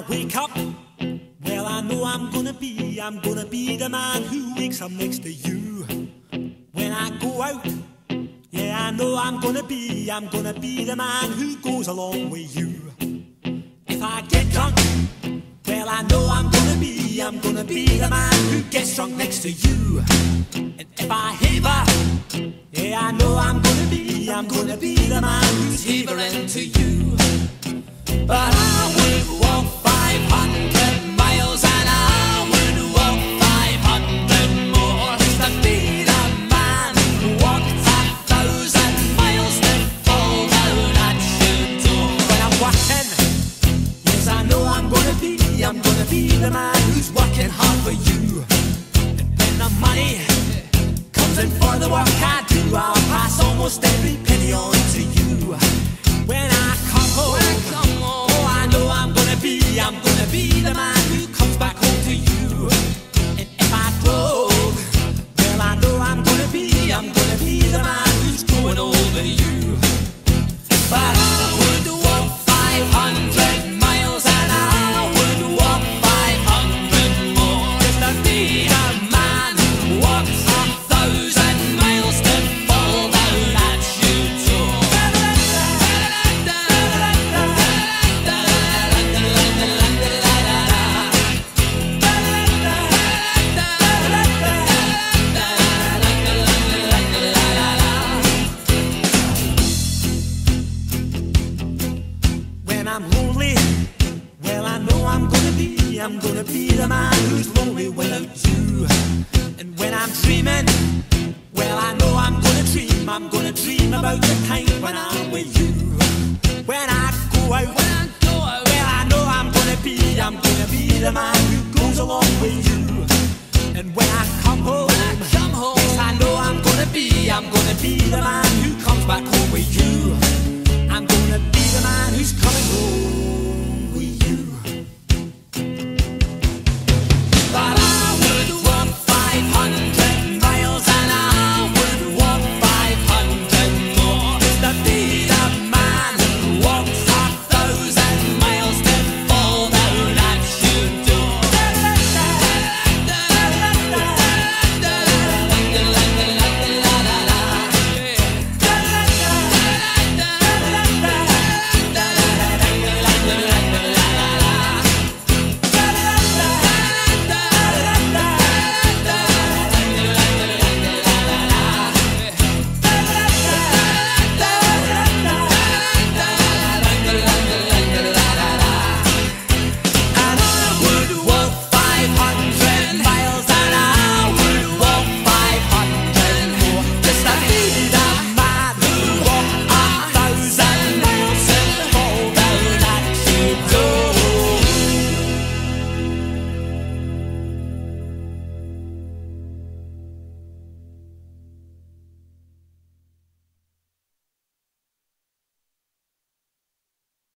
I wake up, well, I know I'm gonna be the man who wakes up next to you. When I go out, yeah, I know I'm gonna be the man who goes along with you. If I get drunk, well, I know I'm gonna be the man who gets drunk next to you. And if I haver, yeah, I know I'm gonna be the man who's havering to you. But I would walk 500 miles and I would walk 500 more just to be the man who walked 1,000 miles to fall down at your door. When I'm working, yes, I know I'm gonna be the man who's working hard for you. And when the money comes in for the work I do, I'll pass almost every penny on to you. When I come home, oh, I know I'm gonna be the man who comes back home to you. And if I drove, well, I know I'm gonna be the man who's growing old with you. But I would walk 500 miles and I would walk 500 more just to be the man who walks 1,000 miles to fall down at your door. When I'm lonely, well, I know I'm gonna be the man who's lonely without you. And when I'm dreaming, well, I know I'm gonna dream about the time when I'm with you. When I go out, well, I know I'm gonna be the man who goes along with you.